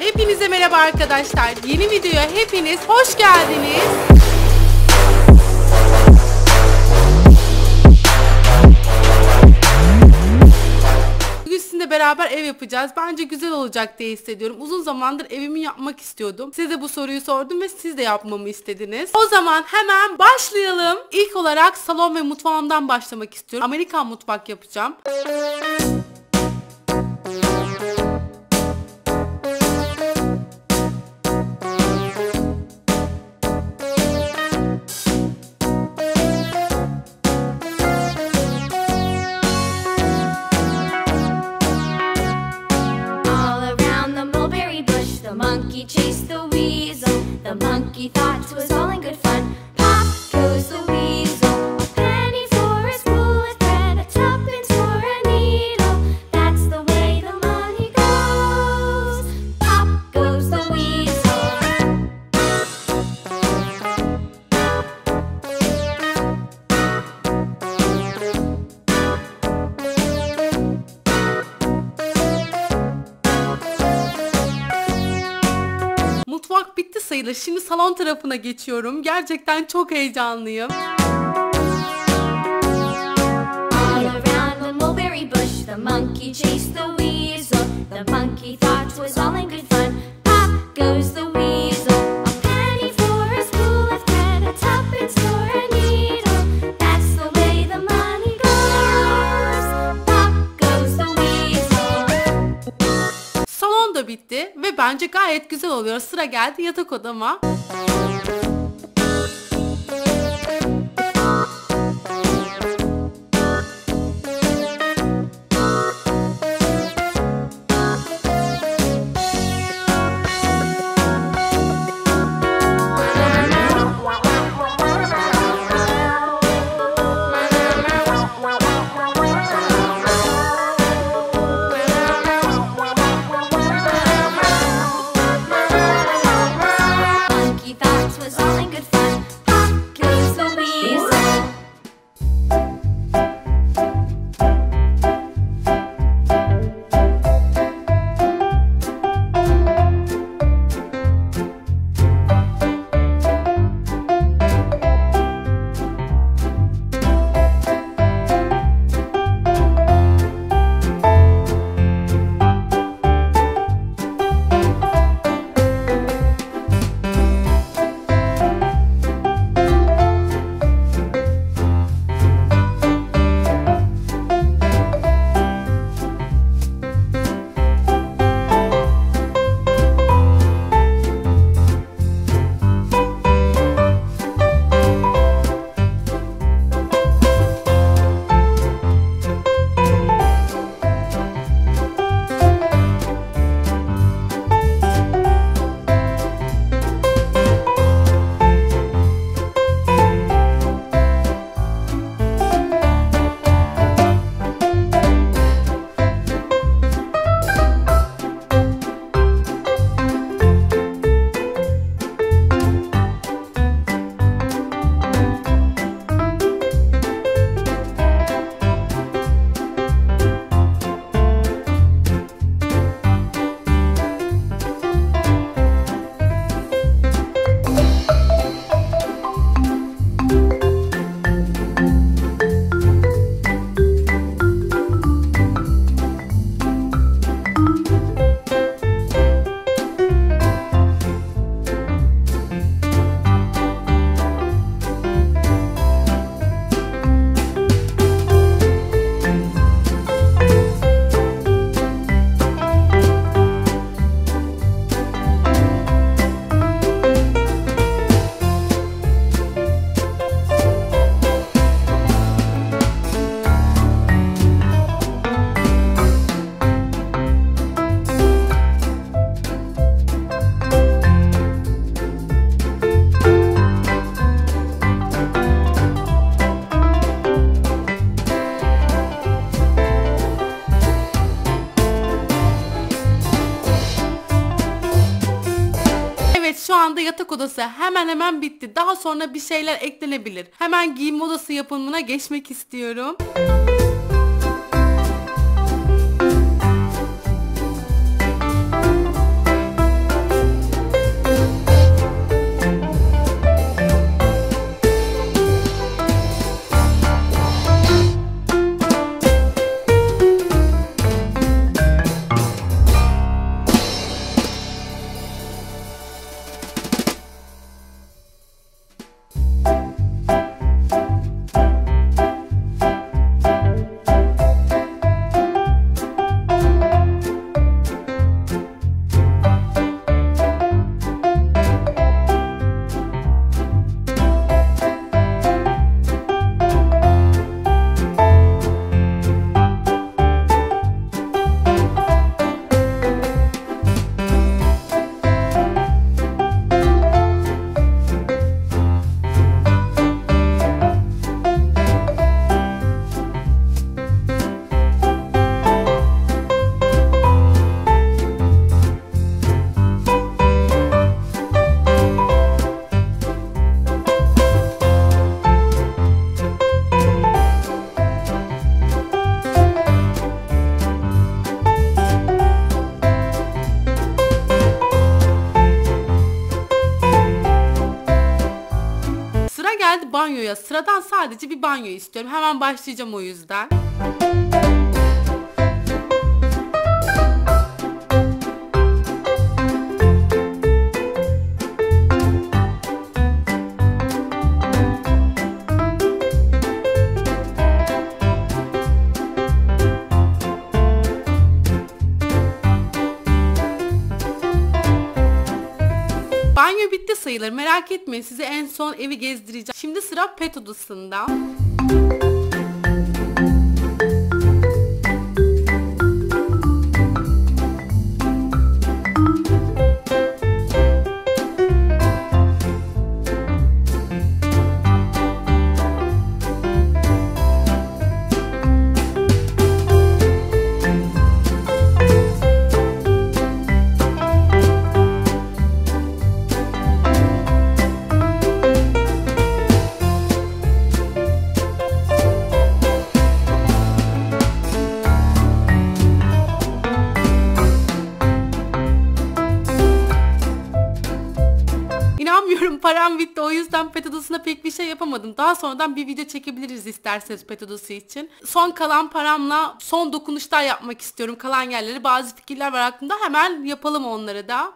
Hepinize merhaba arkadaşlar. Yeni videoya hepiniz hoş geldiniz. Bugün sizinle beraber ev yapacağız. Bence güzel olacak diye hissediyorum. Uzun zamandır evimi yapmak istiyordum. Size bu soruyu sordum ve siz de yapmamı istediniz. O zaman hemen başlayalım. İlk olarak salon ve mutfağımdan başlamak istiyorum. Amerikan mutfak yapacağım. Monkey chased the weasel. The monkey thought 'twas all in good fun. Pop goes the weasel. A penny for a spool of thread, a tuppence for a needle. That's the way the money goes. Pop goes the weasel. Mutfak bitti sayılır. Şimdi salon tarafına geçiyorum. Gerçekten çok heyecanlıyım. All around the mulberry bush, the monkey chased the weasel. The monkey thought 'twas all in good fun. Pop goes the weasel. A penny for a spool of thread, a tuppence for a needle. That's the way the money goes. Pop goes the weasel. Salon da bitti ve bence gayet güzel oluyor. Sıra geldi yatak odama. Monkey thought 'twas all in good fun. Pop goes the weasel. Şu anda yatak odası hemen bitti. Daha sonra bir şeyler eklenebilir. Hemen giyinme odası yapımına geçmek istiyorum. bu banyoya sıradan sadece bir banyo istiyorum. Hemen başlayacağım o yüzden. Banyo bitti sayılır. Merak etmeyin, size en son evi gezdireceğim. Şimdi sıra pet odasında. İnanmıyorum, param bitti, o yüzden pet odasına pek bir şey yapamadım. Daha sonradan bir video çekebiliriz isterseniz pet odası için. Son kalan paramla son dokunuşlar yapmak istiyorum. Kalan yerleri, bazı fikirler var aklımda, hemen yapalım onları da.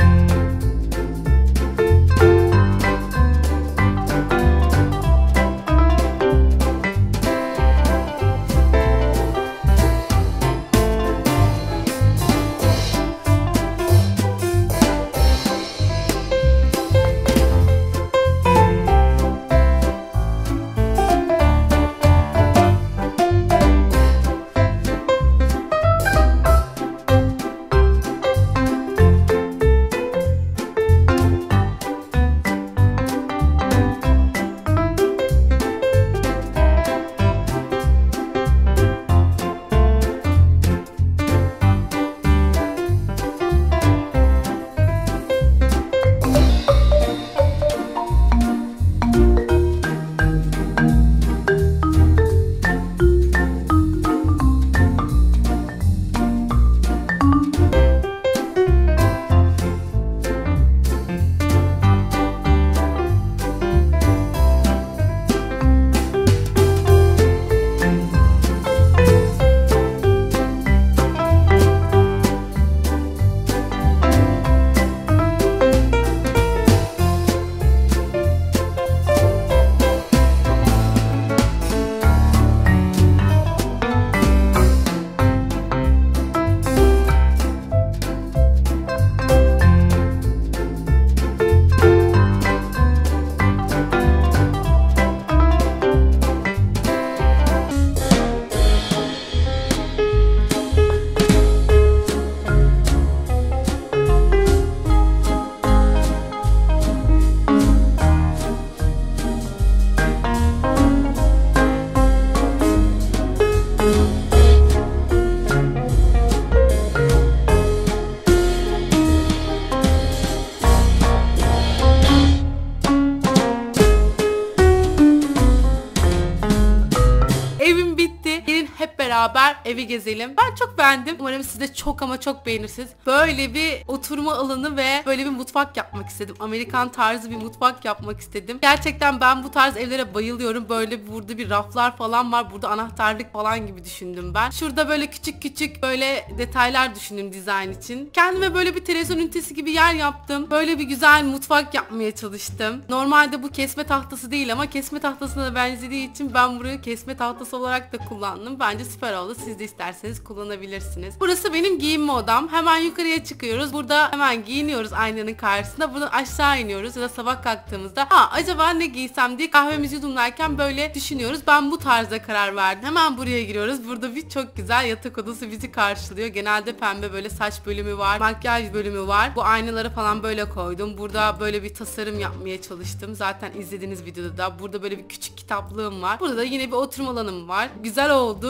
beraber evi gezelim. Ben çok beğendim. Umarım siz de çok ama çok beğenirsiniz. Böyle bir oturma alanı ve böyle bir mutfak yapmak istedim. Amerikan tarzı bir mutfak yapmak istedim. Gerçekten ben bu tarz evlere bayılıyorum. Böyle burada bir raflar falan var. Burada anahtarlık falan gibi düşündüm ben. Şurada böyle küçük küçük böyle detaylar düşündüm dizayn için. Kendime böyle bir televizyon ünitesi gibi yer yaptım. Böyle bir güzel mutfak yapmaya çalıştım. Normalde bu kesme tahtası değil ama kesme tahtasına da benzediği için ben burayı kesme tahtası olarak da kullandım. Bence süper oldu. Siz de isterseniz kullanabilirsiniz. Burası benim giyinme odam. Hemen yukarıya çıkıyoruz. Burada hemen giyiniyoruz aynanın karşısında. Buradan aşağı iniyoruz ya da sabah kalktığımızda acaba ne giysem diye kahvemizi yudumlarken böyle düşünüyoruz. Ben bu tarzda karar verdim. Hemen buraya giriyoruz. Burada bir çok güzel yatak odası bizi karşılıyor. Genelde pembe böyle saç bölümü var. Makyaj bölümü var. Bu aynaları falan böyle koydum. Burada böyle bir tasarım yapmaya çalıştım. Zaten izlediğiniz videoda da. Burada böyle bir küçük kitaplığım var. Burada da yine bir oturma alanım var. Güzel oldu. Ben beğendim.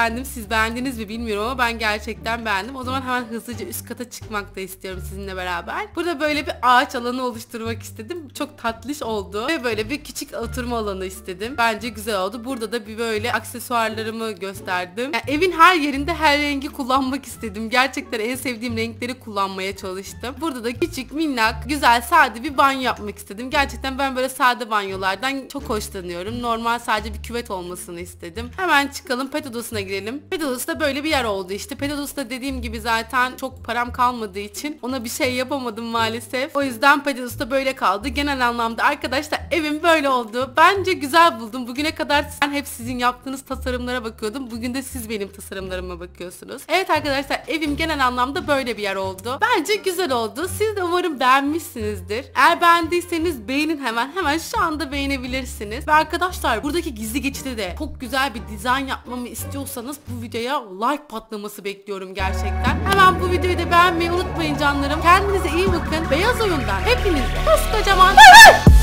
beğendim. Siz beğendiniz mi bilmiyorum ama ben gerçekten beğendim. O zaman hemen hızlıca üst kata çıkmak da istiyorum sizinle beraber. Burada böyle bir ağaç alanı oluşturmak istedim. Çok tatlış oldu. Ve böyle bir küçük oturma alanı istedim. Bence güzel oldu. Burada da bir böyle aksesuarlarımı gösterdim. Yani evin her yerinde her rengi kullanmak istedim. Gerçekten en sevdiğim renkleri kullanmaya çalıştım. Burada da küçük, minnak, güzel, sade bir banyo yapmak istedim. Gerçekten ben böyle sade banyolardan çok hoşlanıyorum. Normal sadece bir küvet olmasını istedim. Hemen çıkalım, pet odasına girelim. Pet odası da böyle bir yer oldu işte. Pet odası da dediğim gibi zaten çok param kalmadığı için ona bir şey yapamadım maalesef. O yüzden pet odası da böyle kaldı. Genel anlamda arkadaşlar evim böyle oldu. Bence güzel buldum. Bugüne kadar ben hep sizin yaptığınız tasarımlara bakıyordum. Bugün de siz benim tasarımlarıma bakıyorsunuz. Evet arkadaşlar, evim genel anlamda böyle bir yer oldu. Bence güzel oldu. Siz de umarım beğenmişsinizdir. Eğer beğendiyseniz beğenin hemen şu anda beğenebilirsiniz. Ve arkadaşlar buradaki gizli geçide de çok güzel bir dizayn yapmamı istiyorsanız bu videoya like patlaması bekliyorum gerçekten. Hemen bu videoyu da beğenmeyi unutmayın canlarım. Kendinize iyi bakın. Beyaz Oyun'dan hepinize koskocaman